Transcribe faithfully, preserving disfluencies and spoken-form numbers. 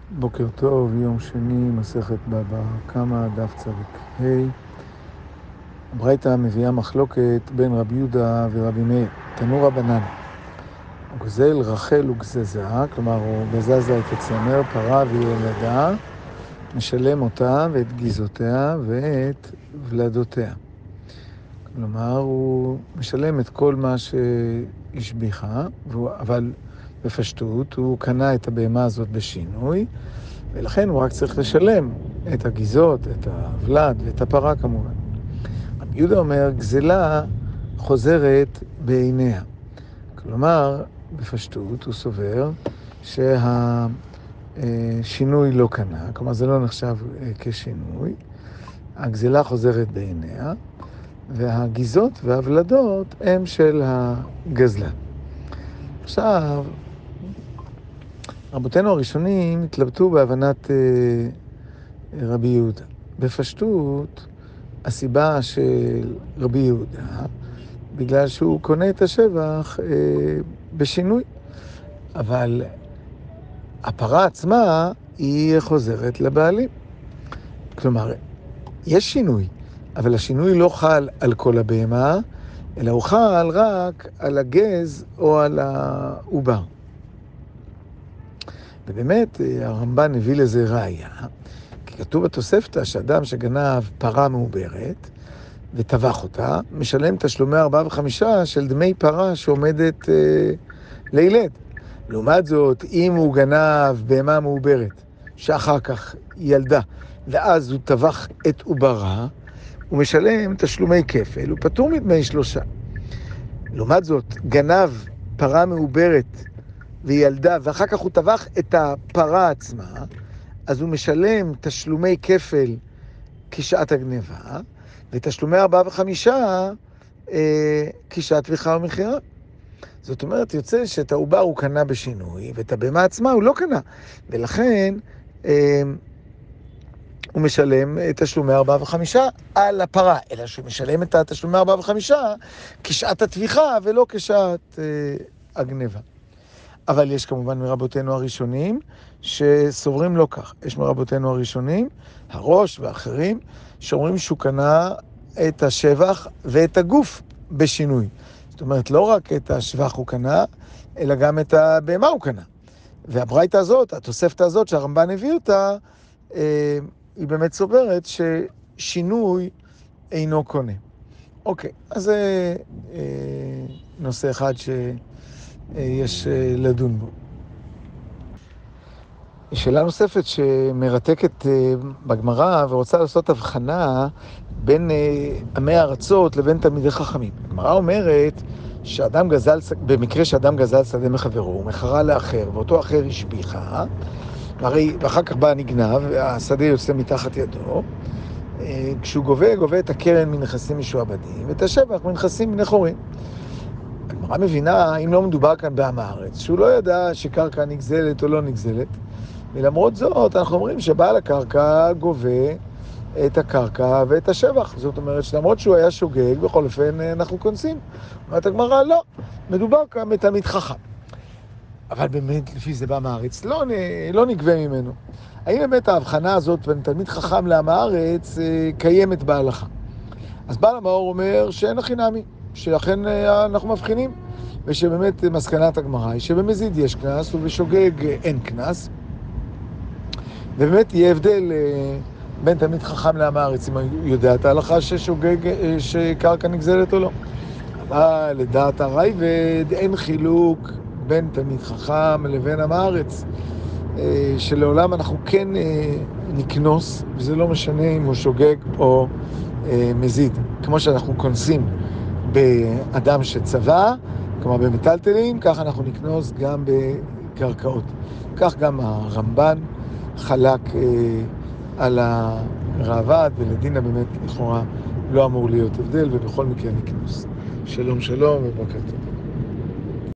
בוקר טוב, יום שני, מסכת בבא קמא, דף צדיק ה'. הברייתא מביאה מחלוקת בין רבי יהודה ורבי מאיר. תנו רבנן, הוא גזל רחל וגזזה, כלומר הוא גזזה את הצמר, פרה וילדה, משלם אותה ואת גיזותיה ואת ולדותיה. כלומר הוא משלם את כל מה שהשביחה, אבל בפשטות הוא קנה את הבהמה הזאת בשינוי, ולכן הוא רק צריך לשלם את הגיזות, את הוולד ואת הפרה כמובן. רבי יהודה אומר, גזלה חוזרת בעיניה. כלומר, בפשטות הוא סובר שהשינוי לא קנה, כלומר זה לא נחשב כשינוי, הגזלה חוזרת בעיניה, והגיזות והוולדות הם של הגזלן. עכשיו, רבותינו הראשונים התלבטו בהבנת אה, רבי יהודה. בפשטות, הסיבה של רבי יהודה, בגלל שהוא קונה את השבח אה, בשינוי. אבל הפרה עצמה היא חוזרת לבעלים. כלומר, יש שינוי, אבל השינוי לא חל על כל הבהמה, אלא הוא חל רק על הגז או על העובר. ובאמת, הרמב"ן הביא לזה ראיה, כי כתוב בתוספתא שאדם שגנב פרה מעוברת וטבח אותה, משלם תשלומי ארבעה וחמישה של דמי פרה שעומדת אה, לילד. לעומת זאת, אם הוא גנב בהמה מעוברת, שאחר כך ילדה, ואז הוא טבח את עוברה, הוא משלם תשלומי כפל, הוא פטור מדמי שלושה. לעומת זאת, גנב פרה מעוברת וילדה, ואחר כך הוא טבח את הפרה עצמה, אז הוא משלם תשלומי כפל כשעת הגניבה, ותשלומי ארבעה וחמישה אה, כשעת טביחה ומכירה. זאת אומרת, יוצא שאת העובר הוא קנה בשינוי, ואת הבהמה עצמה הוא לא קנה, ולכן אה, הוא משלם את תשלומי ארבעה וחמישה על הפרה, אלא שהוא משלם את תשלומי ארבעה וחמישה כשעת הטביחה ולא כשעת אה, הגניבה. אבל יש כמובן מרבותינו הראשונים שסוברים לא כך. יש מרבותינו הראשונים, הראש ואחרים, שאומרים שהוא קנה את השבח ואת הגוף בשינוי. זאת אומרת, לא רק את השבח הוא קנה, אלא גם את הבהמה הוא קנה. והברייתא הזאת, התוספתא הזאת שהרמב"ן הביא אותה, אה, היא באמת סוברת ששינוי אינו קונה. אוקיי, אז זה אה, נושא אחד שיש אה, לדון בו. שאלה נוספת שמרתקת אה, בגמרא ורוצה לעשות הבחנה בין אה, עמי הארצות לבין תלמידי חכמים. הגמרא אומרת שאדם גזל, במקרה שאדם גזל שדה מחברו, הוא מכרה לאחר, ואותו אחר השביחה, הרי, ואחר כך בא נגנב, והשדה יוצא מתחת ידו, כשהוא גובה, גובה את הקרן מנכסים משועבדים, ואת השבח מנכסים מנחורים. הגמרא מבינה, אם לא מדובר כאן בעם הארץ, שהוא לא ידע שקרקע נגזלת או לא נגזלת, ולמרות זאת אנחנו אומרים שבעל הקרקע גובה את הקרקע ואת השבח. זאת אומרת שלמרות שהוא היה שוגג, בכל אופן אנחנו קונסים. אומרת הגמרא, לא, מדובר כאן בתלמיד חכם. אבל באמת, לפי זה בעם הארץ, לא, לא נגבה ממנו. האם באמת ההבחנה הזאת בין תלמיד חכם לעם הארץ קיימת בהלכה? אז בעל המאור אומר שאין הכי נמי, שאכן אנחנו מבחינים, ושבאמת מסקנת הגמרא היא שבמזיד יש קנס ובשוגג אין קנס, ובאמת יהיה הבדל בין תלמיד חכם לעם הארץ, אם הוא יודע את ההלכה ששוגג, שקרקע נגזלת או לא. אבל לדעת הרייבד אין חילוק בין תלמיד חכם לבין עם הארץ, שלעולם אנחנו כן נקנוס, וזה לא משנה אם הוא שוגג או מזיד. כמו שאנחנו קונסים באדם שצבע, כלומר במטלטלים, כך אנחנו נקנוס גם בקרקעות. כך גם הרמב"ן חלק על הראב"ד, ולדינה באמת לכאורה לא אמור להיות הבדל, ובכל מקרה נקנוס. שלום שלום ובוקר טוב.